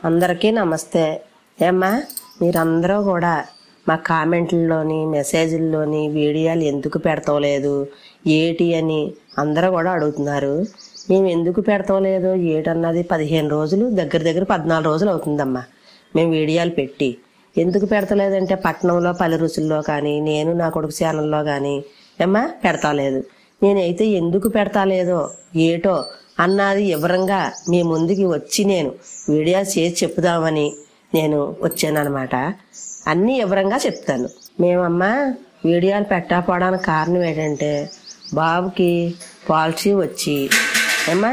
అందరికీ నమస్తే. ఏమ్మా, మీరందరూ కూడా మా కామెంట్లలోని మెసేజ్ల్లోని వీడియోలు ఎందుకు పెడతలేదు ఏటి అని అందరూ కూడా అడుగుతున్నారు. మేము ఎందుకు పెడతలేదు ఏటన్నది 15 రోజులు దగ్గర 14 రోజులు అవుతుందమ్మా మేము వీడియోలు పెట్టి. ఎందుకు పెడతలేదంటే పట్టణంలో పల్లె రుచుల్లో కానీ నేను నా కొడుకు ఛానల్లో కానీ ఏమ్మా పెడతలేదు. నేనైతే ఎందుకు పెడతలేదో ఏటో అన్నది వివరంగా మీ ముందుకి వచ్చి నేను వీడియో చేసి చెప్పుదామని నేను వచ్చానమాట. అన్నీ వివరంగా చెప్తాను. మేమమ్మా వీడియోలు పెట్టకపోవడానికి కారణం ఏంటంటే బాబుకి పాలసీ వచ్చి ఏమ్మా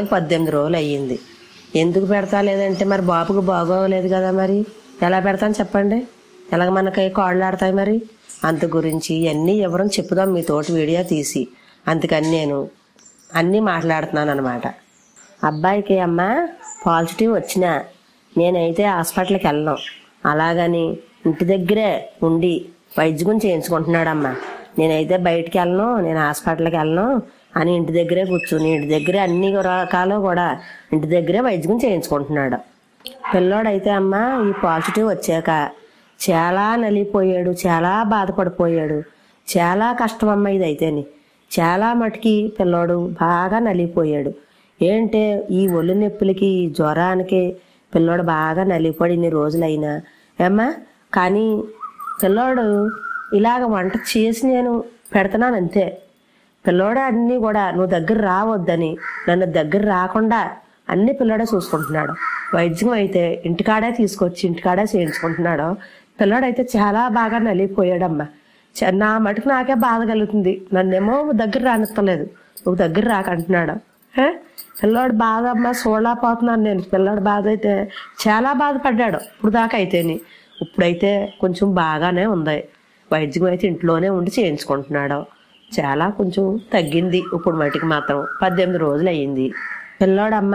18 రోజులు అయ్యింది. ఎందుకు పెడతా లేదంటే మరి బాబుకు బాగోలేదు కదా, మరి ఎలా పెడతాను చెప్పండి? ఎలాగ మనకి కాళ్ళు ఆడతాయి మరి? అంత గురించి అన్నీ వివరం చెప్పుదాం మీతోటి వీడియో తీసి. అందుకని నేను అన్నీ మాట్లాడుతున్నాను అనమాట. అబ్బాయికి అమ్మ పాజిటివ్ వచ్చినా నేనైతే హాస్పిటల్కి వెళ్ళను, అలాగని ఇంటి దగ్గరే ఉండి వైద్యం చేయించుకుంటున్నాడమ్మా. నేనైతే బయటికి వెళ్ళను, నేను హాస్పిటల్కి వెళ్ళను అని ఇంటి దగ్గరే కూర్చుని ఇంటి దగ్గరే అన్ని రకాలు కూడా ఇంటి దగ్గరే వైద్యం చేయించుకుంటున్నాడు. పిల్లోడైతే అమ్మ ఈ పాజిటివ్ వచ్చాక చాలా నలిగిపోయాడు, చాలా బాధపడిపోయాడు. చాలా కష్టం అమ్మ ఇదైతేని. చాలా మటుకి పిల్లోడు బాగా నలిగిపోయాడు. ఏంటే ఈ ఒళ్ళు నొప్పులకి జ్వరానికి పిల్లోడు బాగా నలిగిపోయి ఇన్ని రోజులైనా ఏమ్మా. కానీ పిల్లోడు ఇలాగ వంట చేసి నేను పెడుతున్నాను అంతే. పిల్లోడే అన్నీ కూడా నువ్వు దగ్గర రావద్దని నన్ను దగ్గర రాకుండా అన్ని పిల్లోడే చూసుకుంటున్నాడు. వైద్యం అయితే ఇంటికాడే తీసుకొచ్చి ఇంటికాడే చేయించుకుంటున్నాడు. పిల్లోడైతే చాలా బాగా నలిగిపోయాడమ్మా. నా మటుకు నాకే బాధ కలుగుతుంది. నన్నేమో దగ్గర రానిస్తలేదు, నువ్వు దగ్గర రాకంటున్నాడు. పిల్లోడు బాధ అమ్మ చూడలేకపోతున్నాను నేను. పిల్లోడు బాధ అయితే చాలా బాధపడ్డాడు ఇప్పుడు దాకా అయితేని. ఇప్పుడైతే కొంచెం బాగానే ఉంది. వైద్యం అయితే ఇంట్లోనే ఉండి చేయించుకుంటున్నాడు. చాలా కొంచెం తగ్గింది ఇప్పుడు మటుకు మాత్రం. 18 రోజులు అయ్యింది. పిల్లోడమ్మ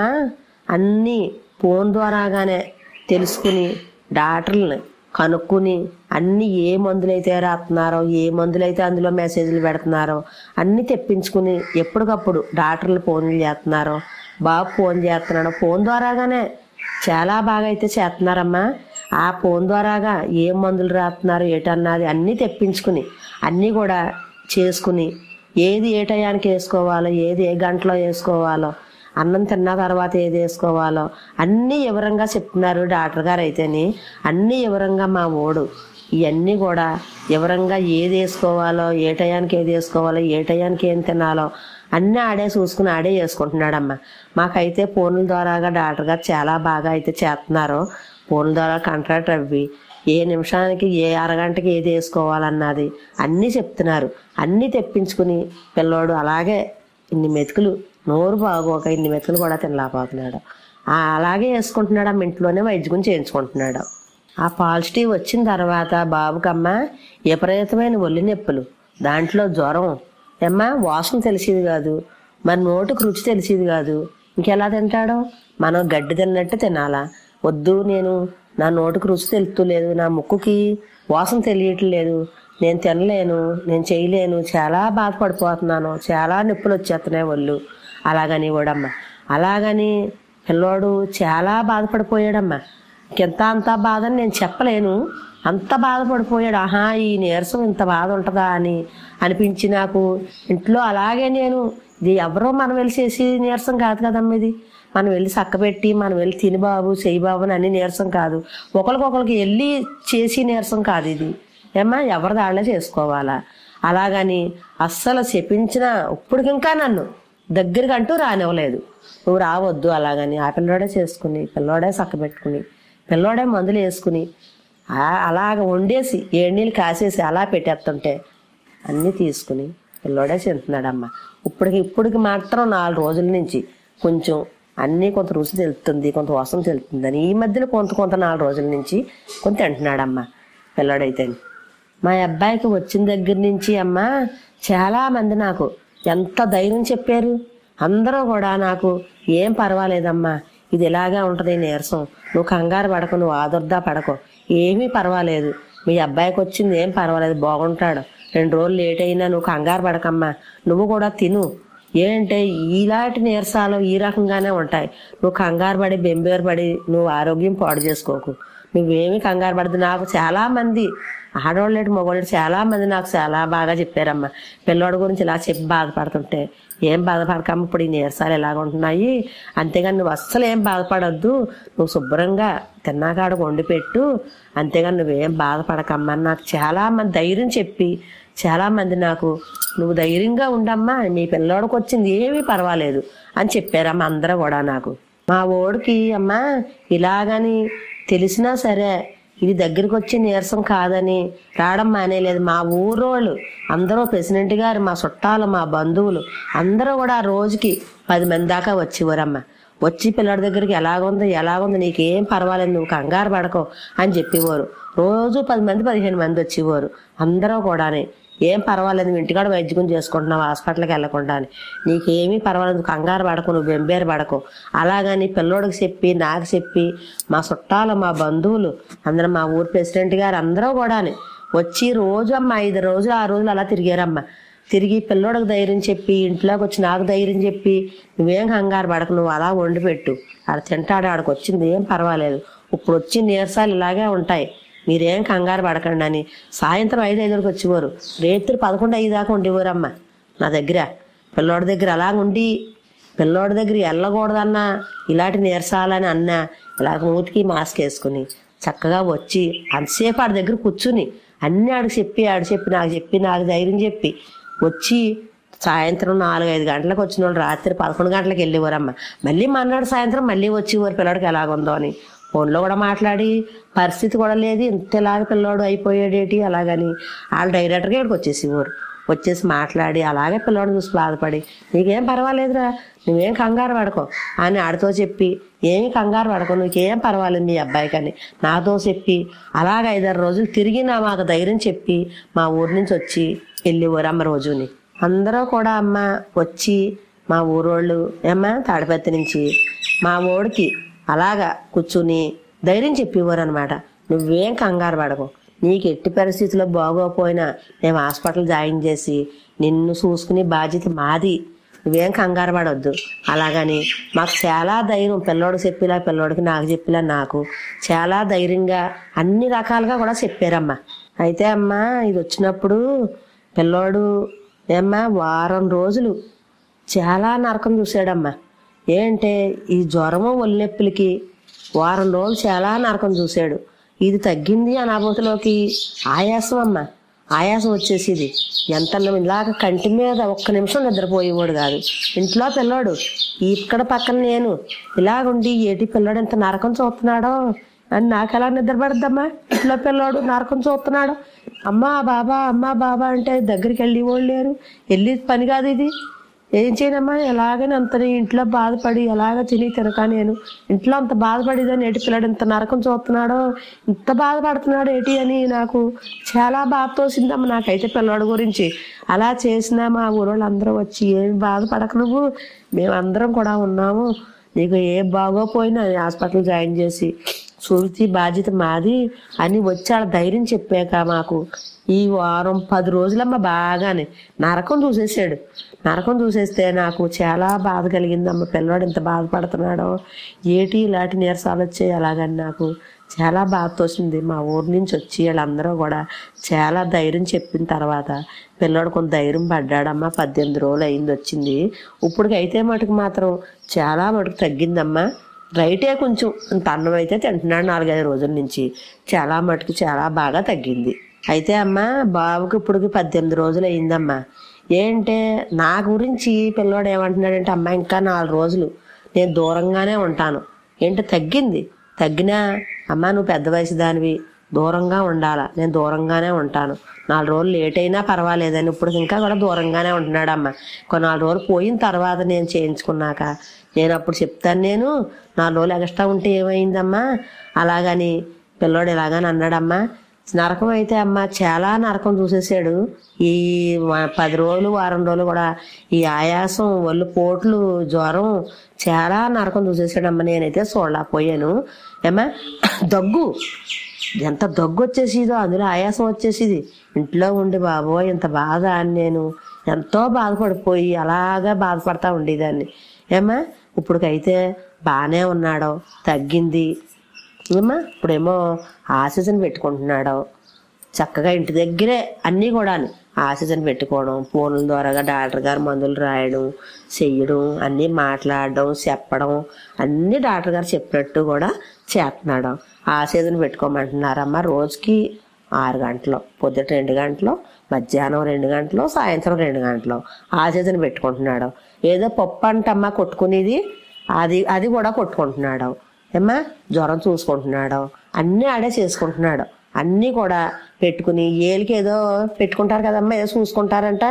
అన్నీ ఫోన్ ద్వారాగానే తెలుసుకుని డాక్టర్లని కనుక్కుని అన్ని ఏ మందులైతే రాస్తున్నారో ఏ మందులైతే అందులో మెసేజ్లు పెడుతున్నారో అన్నీ తెప్పించుకుని ఎప్పటికప్పుడు డాక్టర్లు ఫోన్లు చేస్తున్నారో బాబు ఫోన్ చేస్తున్నాడో ఫోన్ ద్వారాగానే చాలా బాగా అయితే చేస్తున్నారమ్మా. ఆ ఫోన్ ద్వారాగా ఏ మందులు రాస్తున్నారు ఏటన్నది అన్నీ తెప్పించుకుని అన్నీ కూడా చేసుకుని ఏది ఏ టయానికి వేసుకోవాలో ఏది ఏ గంటలో వేసుకోవాలో అన్నం తిన్న తర్వాత ఏది వేసుకోవాలో అన్నీ వివరంగా చెప్తున్నారు డాక్టర్ గారు అయితేని. అన్నీ వివరంగా మా ఓడు ఇవన్నీ కూడా వివరంగా ఏది వేసుకోవాలో ఏ టయానికి ఏది వేసుకోవాలో ఏ టయానికి ఏం తినాలో అన్నీ ఆడే చూసుకుని ఆడే చేసుకుంటున్నాడమ్మా. మాకైతే ఫోన్ల ద్వారాగా డాక్టర్ గారు చాలా బాగా అయితే చేస్తున్నారు. ఫోన్ల ద్వారా కాంట్రాక్ట్ అవ్వి ఏ నిమిషానికి ఏ అరగంటకి ఏది వేసుకోవాలన్నది అన్నీ చెప్తున్నారు. అన్నీ తెప్పించుకుని పిల్లోడు అలాగే ఇన్ని మెతుకులు నోరు బాగోక ఇన్ని మెతుకులు కూడా తినలేకపోతున్నాడు. అలాగే వేసుకుంటున్నాడు. అమ్మ ఇంట్లోనే వైద్యం చేయించుకుంటున్నాడు. ఆ పాజిటివ్ వచ్చిన తర్వాత బాబుకమ్మ విపరీతమైన ఒళ్ళు నొప్పులు, దాంట్లో జ్వరం ఏమ్మా. వాసన తెలిసేది కాదు, మరి నోటుకు రుచి తెలిసేది కాదు. ఇంకెలా తింటాడో? మనం గడ్డి తిన్నట్టు తినాలా? వద్దు, నేను నా నోటుకు రుచి తెలుస్తలేదు, నా ముక్కుకి వాసన తెలియట్లేదు, నేను తినలేను, నేను చేయలేను, చాలా బాధపడిపోతున్నాను, చాలా నొప్పులు వచ్చేస్తున్నాయి ఒళ్ళు అలాగని కూడమ్మా. అలాగని పిల్లోడు చాలా బాధపడిపోయాడమ్మా. ఇంకెంత అంత బాధని నేను చెప్పలేను, అంత బాధపడిపోయాడు. ఆహా, ఈ నీరసం ఇంత బాధ ఉంటుందా అని అనిపించి నాకు ఇంట్లో అలాగే నేను ఇది ఎవరో మనం వెళ్ళి చేసి నీరసం కాదు కదమ్మా. ఇది మనం వెళ్ళి చక్కబెట్టి మనం వెళ్ళి తిని బాబు చెయ్యి బాబు అని అన్ని నీరసం కాదు. ఒకరికొకరికి వెళ్ళి చేసి నీరసం కాదు ఇది ఏమ్మా. ఎవరి దాళ్ళే చేసుకోవాలా. అలాగని అస్సలు చెప్పించిన ఇప్పటికింకా నన్ను దగ్గరికి అంటూ రానివ్వలేదు. నువ్వు రావద్దు అలాగని. ఆ పిల్లోడే చేసుకుని పిల్లోడే చక్కబెట్టుకుని పిల్లోడే మందులు వేసుకుని అలాగ వండేసి 7 నీళ్ళు కాసేసి అలా పెట్టేస్తుంటే అన్నీ తీసుకుని పిల్లోడే తింటున్నాడమ్మా. ఇప్పటికి మాత్రం 4 రోజుల నుంచి కొంచెం అన్నీ కొంత రుచి తెలుస్తుంది, కొంత వాసన తెలుస్తుందని ఈ మధ్యలో కొంత 4 రోజుల నుంచి కొంత తింటున్నాడమ్మా పిల్లోడైతే. మా అబ్బాయికి వచ్చిన దగ్గర నుంచి అమ్మ చాలామంది నాకు ఎంత ధైర్యం చెప్పారు. అందరూ కూడా నాకు ఏం పర్వాలేదమ్మా, ఇది ఇలాగే ఉంటుంది నీరసం, నువ్వు కంగారు పడకు, నువ్వు ఆదుర్దా పడకు, ఏమీ పర్వాలేదు, మీ అబ్బాయికి వచ్చింది ఏం పర్వాలేదు, బాగుంటాడు, 2 రోజులు లేట్ అయినా నువ్వు కంగారు పడకమ్మా, నువ్వు కూడా తిను, ఏంటంటే ఇలాంటి నీరసాలు ఈ రకంగానే ఉంటాయి. నువ్వు కంగారు పడి బెంబేరు పడి నువ్వు ఆరోగ్యం పాడు చేసుకోకు. నువ్వేమి కంగారు పడదు. నాకు చాలా మంది ఆడవాళ్ళేటి మగవాళ్ళు చాలా మంది నాకు చాలా బాగా చెప్పారమ్మా. పిల్లోడి గురించి ఇలా చెప్పి బాధపడుతుంటే, ఏం బాధపడకమ్మ, ఇప్పుడు ఈ నీరసాలు ఎలాగ ఉంటున్నాయి, అంతేగాని నువ్వు అస్సలు ఏం బాధపడొద్దు, నువ్వు శుభ్రంగా తిన్నాకాడ వండి పెట్టు, అంతేగాని నువ్వేం బాధపడకమ్మా అని నాకు చాలా మంది ధైర్యం చెప్పి, చాలా మంది నాకు నువ్వు ధైర్యంగా ఉండమ్మా, నీ పిల్లోడికి వచ్చింది ఏమీ పర్వాలేదు అని చెప్పారమ్మా అందరూ కూడా నాకు. మా ఓడికి అమ్మా ఇలాగని తెలిసినా సరే ఇది దగ్గరికి వచ్చే నీరసం కాదని రావడం మానేలేదు. మా ఊరోళ్ళు అందరూ, ప్రెసిడెంట్ గారు, మా చుట్టాలు, మా బంధువులు అందరూ కూడా ఆ రోజుకి 10 మంది దాకా వచ్చేవారమ్మ. వచ్చి పిల్లడి దగ్గరికి ఎలాగుంది నీకేం పర్వాలేదు, నువ్వు కంగారు పడకో అని చెప్పేవారు. రోజు 10 మంది 15 మంది వచ్చేవారు. అందరూ కూడానే ఏం పర్వాలేదు, నువ్వు ఇంటికాడ వైద్యం చేసుకుంటున్నావు, హాస్పిటల్కి వెళ్ళకుండా అని, నీకేమీ పర్వాలేదు, నువ్వు కంగారు పడకు, నువ్వు బెంబేరు పడకు అలాగని పిల్లోడికి చెప్పి నాకు చెప్పి మా చుట్టాలు, మా బంధువులు అందరూ, మా ఊరు ప్రెసిడెంట్ గారు అందరూ కూడానే వచ్చి రోజు అమ్మ 5 రోజులు 6 రోజులు అలా తిరిగారమ్మ. తిరిగి పిల్లోడికి ధైర్యం చెప్పి, ఇంట్లోకి వచ్చి నాకు ధైర్యం చెప్పి, నువ్వేం కంగారు పడకు, నువ్వు అలా వండి పెట్టు, ఆడ తింటాడు, ఆడికి వచ్చింది ఏం పర్వాలేదు, ఇప్పుడు వచ్చి నీరసాలు ఇలాగే ఉంటాయి, మీరేం కంగారు పడకండి అని సాయంత్రం 5-5కి వచ్చేవారు. రాత్రి 11-5 దాకా ఉండేవారమ్మ నా దగ్గర. పిల్లోడి దగ్గర అలాగుండి, పిల్లోడి దగ్గర వెళ్ళకూడదన్నా, ఇలాంటి నీరసాలని అన్నా ఇలాగ మూతికి మాస్క్ వేసుకుని చక్కగా వచ్చి అంతసేపు ఆడి దగ్గర కూర్చుని అన్నీ ఆడికి చెప్పి నాకు ధైర్యం చెప్పి వచ్చి సాయంత్రం 4-5 గంటలకు వచ్చిన వాళ్ళు రాత్రి 11 గంటలకు వెళ్ళేవారమ్మ. మళ్ళీ మన్నాడు సాయంత్రం మళ్ళీ వచ్చేవారు పిల్లోడికి ఎలాగుందో అని. ఫోన్లో కూడా మాట్లాడి పరిస్థితి కూడా లేదు, ఇంతలాగా పిల్లోడు అయిపోయాడేటి అలాగని వాళ్ళ డైరెక్టర్గా ఇక్కడికి వచ్చేసేవారు. వచ్చేసి మాట్లాడి అలాగే పిల్లోడిని చూసి బాధపడి, నీకేం పర్వాలేదురా, నువ్వేం కంగారు పడకో అని ఆడితో చెప్పి, ఏమి కంగారు పడకో, నీకేం పర్వాలేదు మీ అబ్బాయికి అని నాతో చెప్పి అలాగ 5-6 రోజులు తిరిగి మాకు ధైర్యం చెప్పి మా ఊరి నుంచి వచ్చి వెళ్ళేవారు అమ్మ. రోజుని అందరూ కూడా అమ్మ వచ్చి మా ఊరోళ్ళు ఏమ్మా తాడిపత్రి నుంచి మా ఓడికి అలాగా కూర్చుని ధైర్యం చెప్పేవారు అనమాట. నువ్వేం కంగారు పడకు, నీకు ఎట్టి పరిస్థితుల్లో బాగోపోయినా మేము హాస్పిటల్ జాయిన్ చేసి నిన్ను చూసుకునే బాధ్యత మాది, నువ్వేం కంగారు పడొద్దు అలాగని మాకు చాలా ధైర్యం, పిల్లోడికి చెప్పిలా పిల్లోడికి నాకు చెప్పిలా నాకు చాలా ధైర్యంగా అన్ని రకాలుగా కూడా చెప్పారమ్మా. అయితే అమ్మా ఇది వచ్చినప్పుడు పిల్లోడు ఏమ్మా వారం రోజులు చాలా నరకం చూశాడమ్మా. ఏంటంటే ఈ జ్వరము ఒళ్ళెప్పులకి వారం రోజులు చాలా నరకం చూశాడు. ఇది తగ్గింది అని అనుభూతిలోకి ఆయాసం అమ్మ, ఆయాసం వచ్చేసింది. ఎంత ఇలాగ కంటి మీద 1 నిమిషం నిద్రపోయేవాడు కాదు. ఇంట్లో పిల్లోడు ఇక్కడ పక్కన నేను ఇలాగుండి ఏటి పిల్లోడు ఎంత నరకం చూస్తున్నాడో అని నాకు ఎలా నిద్రపడద్దమ్మా. ఇంట్లో పిల్లోడు నరకం చూస్తున్నాడు, అమ్మా బాబా అంటే దగ్గరికి వెళ్ళేవాళ్ళు లేరు. వెళ్ళి పని కాదు ఇది, ఏం చేయనమ్మా ఎలాగని అంత ఇంట్లో బాధపడి ఎలాగ తినక నేను ఇంట్లో అంత బాధపడేదని ఏటి పిల్లడు ఇంత నరకం చూస్తున్నాడో, ఇంత బాధపడుతున్నాడు ఏటి అని నాకు చాలా బాధ తోసిందమ్మా. నాకైతే పిల్లడి గురించి అలా చేసినా మా ఊరోళ్ళు అందరూ వచ్చి ఏమి బాధపడక నువ్వు, మేమందరం కూడా ఉన్నాము, నీకు ఏ బాగోపోయినా హాస్పిటల్ జాయిన్ చేసి చూసి బాధ్యత మాది అని వచ్చి ఆడ ధైర్యం చెప్పాక మాకు ఈ వారం 10 రోజులమ్మ బాగానే నరకం చూసేసాడు. నరకం చూసేస్తే నాకు చాలా బాధ కలిగిందమ్మ. పిల్లవాడు ఎంత బాధపడుతున్నాడో, ఏటి ఇలాంటి నీరసాలు వచ్చాయి అలాగని నాకు చాలా బాధ తోసింది. మా ఊరి నుంచి వచ్చి వాళ్ళందరూ కూడా చాలా ధైర్యం చెప్పిన తర్వాత పిల్లోడు కొంత ధైర్యం పడ్డాడమ్మా. 18 రోజులు అయింది వచ్చింది. ఇప్పటికైతే మటుకు మాత్రం చాలా మటుకు తగ్గిందమ్మా. రైటే కొంచెం అన్నం అయితే తింటున్నాడు 4-5 రోజుల నుంచి, చాలా మటుకు చాలా బాగా తగ్గింది. అయితే అమ్మ బాబుకి ఇప్పటికి 18 రోజులు అయిందమ్మా. ఏంటంటే నా గురించి పిల్లోడు ఏమంటున్నాడంటే, అమ్మ ఇంకా 4 రోజులు నేను దూరంగానే ఉంటాను. ఏంటో తగ్గినా అమ్మ నువ్వు పెద్ద వయసు దానివి, దూరంగా ఉండాలా, నేను దూరంగానే ఉంటాను, 4 రోజులు లేట్ అయినా పర్వాలేదని ఇప్పుడు ఇంకా కూడా దూరంగానే ఉంటున్నాడమ్మ. 4 రోజులు పోయిన తర్వాత నేను చేయించుకున్నాక నేను అప్పుడు చెప్తాను, నేను 4 రోజులు ఎక్స్ట్రా ఉంటే ఏమైందమ్మా అలాగని పిల్లోడు ఇలాగని అన్నాడమ్మా. నరకం అయితే అమ్మ చాలా నరకం చూసేసాడు. ఈ 10 రోజులు వారం రోజులు కూడా ఈ ఆయాసం, ఒళ్ళు పోట్లు, జ్వరం చాలా నరకం చూసేసాడమ్మ. నేనైతే చూడలేకపోయాను ఏమ్మా. దగ్గు ఎంత దగ్గు వచ్చేసిదో, అందులో ఆయాసం వచ్చేసిది. ఇంట్లో ఉండి బాబోయ్ ఇంత బాధ అని నేను ఎంతో బాధపడిపోయి అలాగా బాధపడతా ఉండేదాన్ని. ఏమ్మా ఇప్పుడుకైతే బాగానే ఉన్నాడో, తగ్గింది. ఏమ్మా ఇప్పుడేమో ఆక్సిజన్ పెట్టుకుంటున్నాడో, చక్కగా ఇంటి దగ్గరే అన్నీ కూడా ఆక్సిజన్ పెట్టుకోవడం, ఫోన్ల ద్వారాగా డాక్టర్ గారు మందులు రాయడం, చెయ్యడం, అన్నీ మాట్లాడడం, చెప్పడం, అన్నీ డాక్టర్ గారు చెప్పినట్టు కూడా చేస్తున్నాడు. ఆక్సిజన్ పెట్టుకోమంటున్నారమ్మా. రోజుకి 6 గంటలు, పొద్దుట 2 గంటలు, మధ్యాహ్నం 2 గంటలు, సాయంత్రం 2 గంటలు ఆక్సిజన్ పెట్టుకుంటున్నాడు. ఏదో పప్పు అంటమ్మా కొట్టుకునేది, అది కూడా కొట్టుకుంటున్నాడు. ఏమ్మా జ్వరం చూసుకుంటున్నాడు, అన్నీ ఆడే చేసుకుంటున్నాడు. అన్నీ కూడా పెట్టుకుని ఏలికి ఏదో పెట్టుకుంటారు కదమ్మా, ఏదో చూసుకుంటారంట,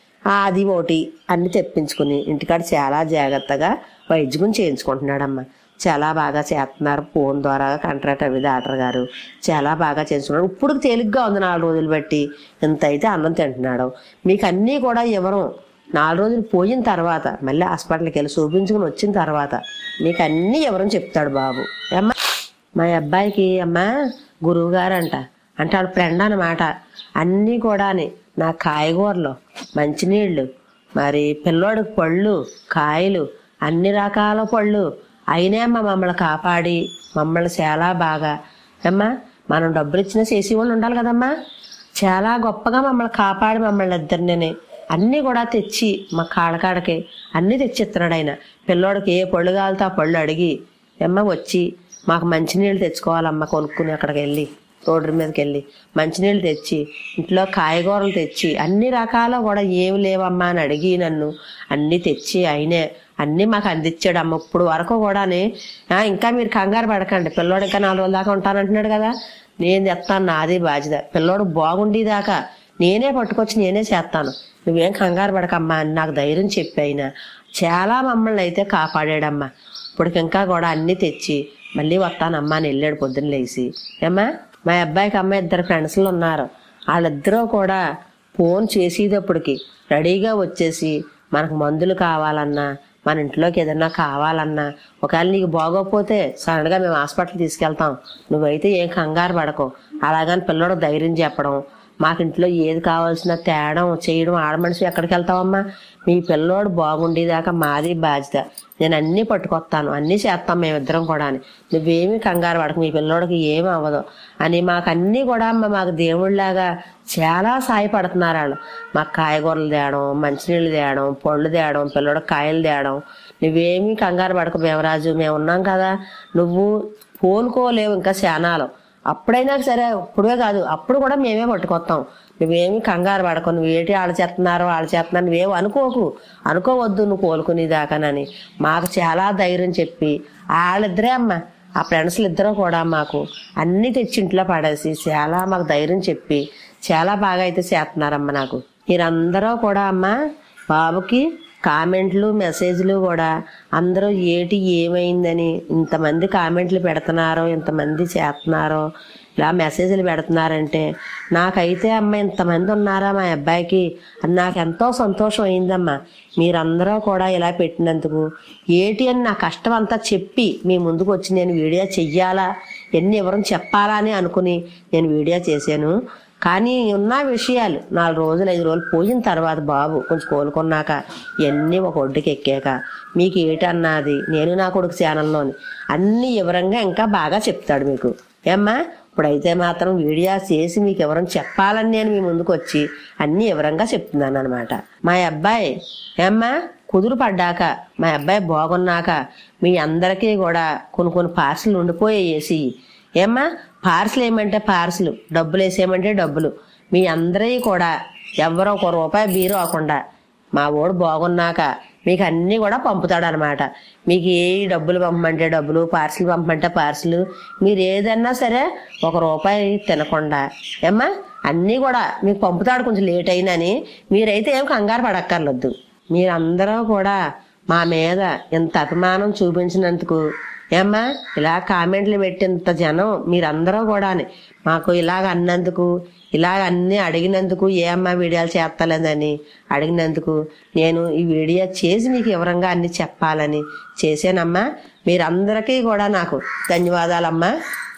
అది ఒకటి అన్నీ తెప్పించుకుని ఇంటికాడ చాలా జాగ్రత్తగా వైద్యం చేయించుకుంటున్నాడమ్మా. చాలా బాగా చేస్తున్నారు. ఫోన్ ద్వారా కాంట్రాక్ట్ అవి డాక్టర్ గారు చాలా బాగా చేయించుకున్నాడు. ఇప్పుడు తేలిగ్గా ఉంది. 4 రోజులు బట్టి ఇంత అయితే అన్నం తింటున్నాడు. మీకు అన్నీ కూడా ఎవరు 4 రోజులు పోయిన తర్వాత మళ్ళీ హాస్పిటల్కి వెళ్ళి చూపించుకుని వచ్చిన తర్వాత మీకు అన్నీ ఎవరని చెప్తాడు బాబు. అమ్మా మా అబ్బాయికి అమ్మా గురువు గారు అంటే వాళ్ళ ఫ్రెండ్ అనమాట. అన్నీ కూడా నా కాయగూరలు, మంచినీళ్ళు, మరి పిల్లోడికి పళ్ళు, కాయలు, అన్ని రకాల పళ్ళు అయినా అమ్మ మమ్మల్ని కాపాడి మమ్మల్ని చాలా బాగా, అమ్మా మనం డబ్బులు ఇచ్చినా చేసేవాళ్ళు ఉండాలి కదమ్మా, చాలా గొప్పగా మమ్మల్ని కాపాడి మమ్మల్ని ఇద్దరిని అన్నీ కూడా తెచ్చి మా కాడకాడకి అన్నీ తెచ్చిస్తున్నాడు ఆయన. పిల్లోడికి ఏ పళ్ళు కావాలితే ఆ పళ్ళు అడిగి అమ్మ వచ్చి మాకు మంచినీళ్ళు తెచ్చుకోవాలమ్మ, కొనుక్కుని అక్కడికి వెళ్ళి రోడ్డు మీదకి వెళ్ళి మంచినీళ్ళు తెచ్చి, ఇంట్లో కాయగూరలు తెచ్చి, అన్ని రకాల కూడా ఏమి లేవమ్మా అని అడిగి నన్ను అన్నీ తెచ్చి అయినే అన్నీ మాకు అందించాడు అమ్మ. ఇప్పుడు వరకు కూడా ఇంకా మీరు కంగారు పడకండి, పిల్లోడు ఇంకా 4 రోజుల దాకా ఉంటానంటున్నాడు కదా, నేను తెస్తాను, నాది బాధ్యత, పిల్లోడు బాగుండేదాకా నేనే పట్టుకొచ్చి నేనే చేస్తాను, నువ్వేం కంగారు పడకమ్మా అని నాకు ధైర్యం చెప్పి అయినా చాలా మమ్మల్ని అయితే కాపాడాడమ్మా. ఇప్పటికి ఇంకా కూడా అన్నీ తెచ్చి మళ్ళీ వస్తానమ్మా అని వెళ్ళాడు పొద్దున్న లేచి. ఏమ్మా మా అబ్బాయికి అమ్మ 2 ఫ్రెండ్స్లు ఉన్నారు. వాళ్ళిద్దరూ కూడా ఫోన్ చేసేటప్పటికి రెడీగా వచ్చేసి మనకు మందులు కావాలన్నా, మన ఇంట్లోకి ఏదన్నా కావాలన్నా, ఒకవేళ నీకు బాగోకపోతే సడన్గా మేము హాస్పిటల్ తీసుకెళ్తాం, నువ్వైతే ఏం కంగారు పడకు అలాగని పిల్లడు ధైర్యం చెప్పడం, మాకు ఇంట్లో ఏది కావాల్సిన తేడం చేయడం. ఆడమనిషి ఎక్కడికి వెళ్తావమ్మా, మీ పిల్లోడు బాగుండేదాకా మాది బాధ్యత, నేను అన్నీ పట్టుకొస్తాను, అన్నీ చేస్తాం మేమిద్దరం కూడా, నువ్వేమీ కంగారు పడకు, మీ పిల్లోడికి ఏమి అవ్వదు అని మాకు అన్నీ కూడా మాకు దేవుళ్ళలాగా చాలా సాయపడుతున్నారు వాళ్ళు. మాకు కాయగూరలు తేయడం, మంచినీళ్ళు తేయడం, పళ్ళు తేయడం, పిల్లోడికి కాయలు తేయడం. నువ్వేమీ కంగారు పడకు భీమరాజు, మేము ఉన్నాం కదా, నువ్వు కోలుకోలేవు ఇంకా శానాలు, అప్పుడైనా సరే ఇప్పుడే కాదు అప్పుడు కూడా మేమే పట్టుకొస్తాం, నువ్వేమి కంగారు పడకు, నువ్వు ఏంటి వాళ్ళు చేస్తున్నారు నువ్వేమి అనుకోవద్దు నువ్వు కోలుకునేదాకానని మాకు చాలా ధైర్యం చెప్పి, వాళ్ళిద్దరే అమ్మ ఆ ఫ్రెండ్స్లు ఇద్దరు కూడా మాకు అన్నీ తెచ్చి ఇంట్లో పడేసి చాలా మాకు ధైర్యం చెప్పి చాలా బాగా అయితే చేస్తున్నారమ్మ. నాకు మీరందరూ కూడా అమ్మ బాబుకి కామెంట్లు మెసేజ్లు కూడా అందరూ ఏమైందని ఇంతమంది కామెంట్లు పెడుతున్నారో, ఇంతమంది చేస్తున్నారో, ఇలా మెసేజ్లు పెడుతున్నారంటే నాకైతే అమ్మ ఇంతమంది ఉన్నారా మా అబ్బాయికి అని నాకు ఎంతో సంతోషం అయిందమ్మా. మీరందరూ కూడా ఇలా పెట్టినందుకు అని నా కష్టం అంతా చెప్పి మీ ముందుకు వచ్చి నేను వీడియో చెయ్యాలా, ఎన్ని ఎవరిని చెప్పాలా అని అనుకుని నేను వీడియో చేశాను. కానీ ఉన్న విషయాలు 4 రోజులు 5 రోజులు పోయిన తర్వాత బాబు కొంచెం కోలుకున్నాక ఇవన్నీ ఒక ఒడ్డుకి ఎక్కాక మీకు ఏటన్నది నేను నా కొడుకు ఛానల్లోని అన్ని వివరంగా ఇంకా బాగా చెప్తాడు మీకు. ఏమ్మా ఇప్పుడైతే మాత్రం వీడియో చేసి మీకు ఎవరైనా చెప్పాలని నేను మీ ముందుకు వచ్చి అన్ని వివరంగా చెప్తున్నాను అనమాట. మా అబ్బాయి ఏమ్మా కుదురు పడ్డాక, మా అబ్బాయి బాగున్నాక మీ అందరికీ కూడా కొన్ని పార్సల్ ఉండిపోయేసి, ఏమ్మా పార్సల్ ఏమంటే పార్సల్, డబ్బులు వేసేయమంటే డబ్బులు, మీ అందరికీ కూడా ఎవరో ₹1 బీరు అవ్వకుండా మా ఓడు బాగున్నాక మీకు అన్నీ కూడా పంపుతాడు అనమాట. మీకు ఏ డబ్బులు పంపమంటే డబ్బులు, పార్సిల్ పంపమంటే పార్సిల్, మీరు ఏదన్నా సరే ₹1 తినకుండా ఏమ్మా అన్నీ కూడా మీకు పంపుతాడు. కొంచెం లేట్ అయినని మీరైతే ఏం కంగారు పడక్కర్లొద్దు. మీరందరూ కూడా మా మీద ఇంత అభిమానం చూపించినందుకు, ఏమ్మా ఇలా కామెంట్లు పెట్టినంత జనం మీరందరూ కూడా మాకు ఇలాగ అన్నందుకు, ఇలాగ అన్నీ అడిగినందుకు, ఏ అమ్మ వీడియోలు చేస్తలేదని అడిగినందుకు నేను ఈ వీడియో చేసి మీకు వివరంగా అన్ని చెప్పాలని చేశానమ్మా. మీరందరికీ కూడా నాకు ధన్యవాదాలమ్మా.